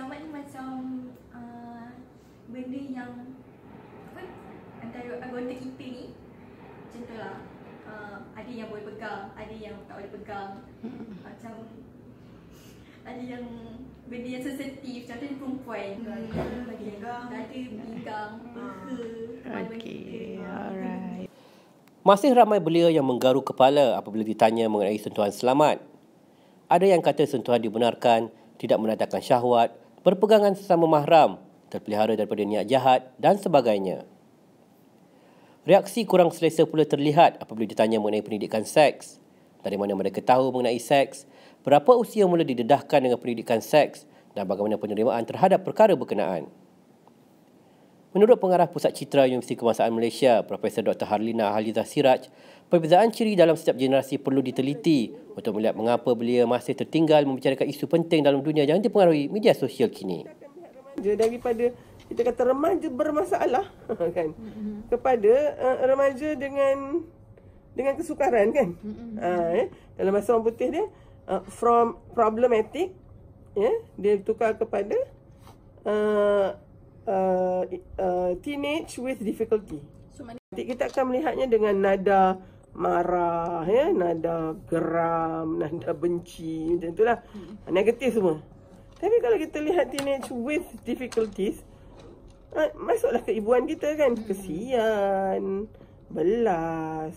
selamat ni macam benda yang apa, antara anggota kita ni, contohlah ada yang boleh pegang, ada yang tak boleh pegang. Macam ada yang benda yang sensitif, contohnya perempuan, bagi yang dada, pinggang, peha. Okay, alright. Masih ramai belia yang menggaru kepala apabila ditanya mengenai sentuhan selamat. Ada yang kata sentuhan dibenarkan, tidak mendatangkan syahwat, berpegangan sesama mahram, terpelihara daripada niat jahat dan sebagainya. Reaksi kurang selesa pula terlihat apabila ditanya mengenai pendidikan seks. Dari mana mereka tahu mengenai seks, berapa usia mula didedahkan dengan pendidikan seks dan bagaimana penerimaan terhadap perkara berkenaan. Menurut pengarah Pusat Citra Universiti Kebangsaan Malaysia, Profesor Dr. Harlina Halizah Siraj, perbezaan ciri dalam setiap generasi perlu diteliti untuk melihat mengapa belia masih tertinggal membicarakan isu penting dalam dunia yang dipengaruhi media sosial kini. Daripada kita kata remaja bermasalah kan, kepada remaja dengan kesukaran kan. Dalam bahasa orang putih dia from problematic, dia tukar kepada teenage with difficulty. So, kita akan melihatnya dengan nada marah, nada geram, nada benci, macam itulah. Negatif semua. Tapi kalau kita lihat teenage with difficulties, masuklah keibuan kita kan, kesian, belas.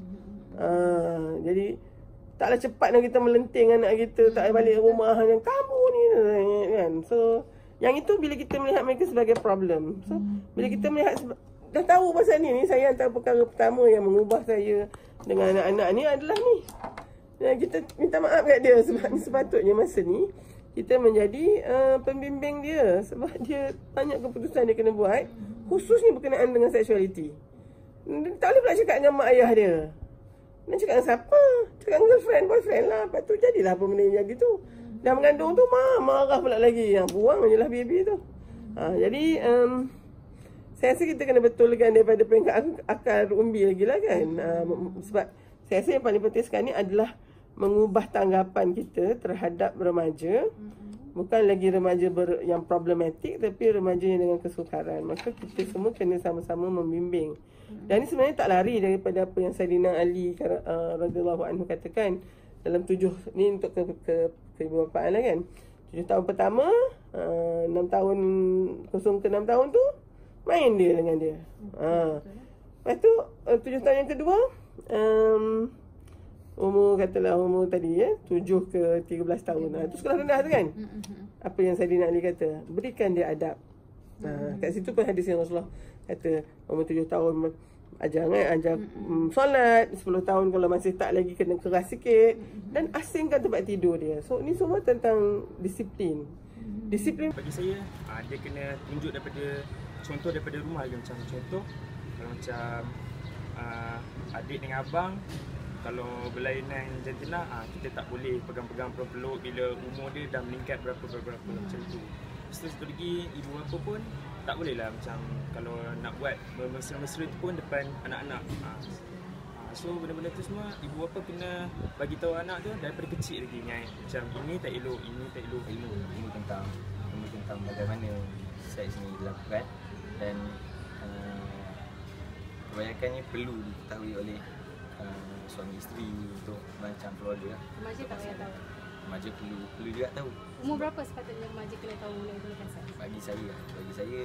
Jadi taklah cepat nak kita melenting anak kita, tak balik rumah yang kamu ni kan. So yang itu bila kita melihat mereka sebagai problem. So bila kita melihat dah tahu pasal ni saya antara perkara pertama yang mengubah saya dengan anak-anak ni adalah ni. Dan kita minta maaf kat dia sebab ni sepatutnya masa ni kita menjadi pembimbing dia sebab dia banyak keputusan dia kena buat khususnya berkenaan dengan seksualiti. Tak boleh pula cakap dengan mak ayah dia. Nak cakap dengan siapa? Cakap dengan girlfriend, boyfriend lah. Lepas tu jadilah apa benda yang gitu. Dah mengandung tu marah pula lagi. Buang je lah baby tu. Jadi saya rasa kita kena betulkan daripada peringkat akar umbi lagi lah kan. Sebab saya rasa yang paling penting sekarang ni adalah mengubah tanggapan kita terhadap remaja. Bukan lagi remaja yang problematik, tapi remaja yang dengan kesukaran. Maka kita semua kena sama-sama membimbing. Dan ini sebenarnya tak lari daripada apa yang Saidina Ali radhiyallahu anhu katakan dalam 7 ni untuk keibubapaan lah kan. 7 tahun pertama, 6 tahun kosong ke 6 tahun tu main dia dengan dia. Lepas tu 7 tahun yang kedua, umur tadi 7 ke 13 tahun. Itu sekolah rendah tu kan. Apa yang Saidina Ali kata, berikan dia adab. Kat situ pun hadis yang Rasulullah kata umur 7 tahun ajar solat, 10 tahun kalau masih tak lagi kena keras sikit, dan asingkan tempat tidur dia. So ni semua tentang disiplin. Disiplin bagi saya dia kena tunjuk contoh daripada rumah lagi. Macam contoh kalau macam adik dengan abang kalau berlainan jantina, kita tak boleh pegang-pegang peluk bila umur dia dah meningkat berapa macam tu. Satu lagi, ibu bapa pun tak boleh lah macam kalau nak buat mesra-mesra tu pun depan anak-anak. So benda-benda tu semua ibu bapa kena bagi tahu anak tu daripada kecil lagi ingat macam ini tak elok. Ilmu tentang bagaimana seks ni dilakukan dan kebanyakannya perlu diketahui oleh suami isteri untuk merancang keluarga. Remaja tak payah tahu. Remaja perlu juga tahu. Umur berapa sepatutnya remaja kena tahu menggunakan seks? Bagi saya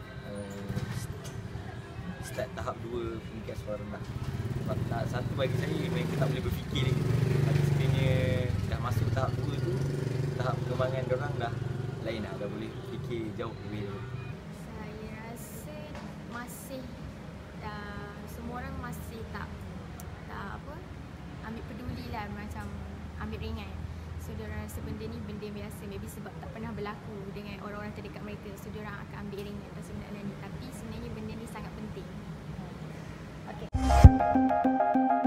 start tahap 2 pemikiran suara rendah. Sebab tahap 1 bagi saya mereka tak boleh berfikir lagi. Tapi sekiranya dah masuk tahap 2 tu, tahap perkembangan diorang dah lain dah boleh fikir jauh lebih. Saya rasa masih semua orang masih tak ambil peduli lah, macam ambil ringan. So diorang rasa benda ni benda biasa, maybe sebab tak pernah berlaku dengan orang-orang terdekat mereka, so diorang akan ambil ringan rasa benda ni. Tapi sebenarnya benda ni sangat penting. Okay.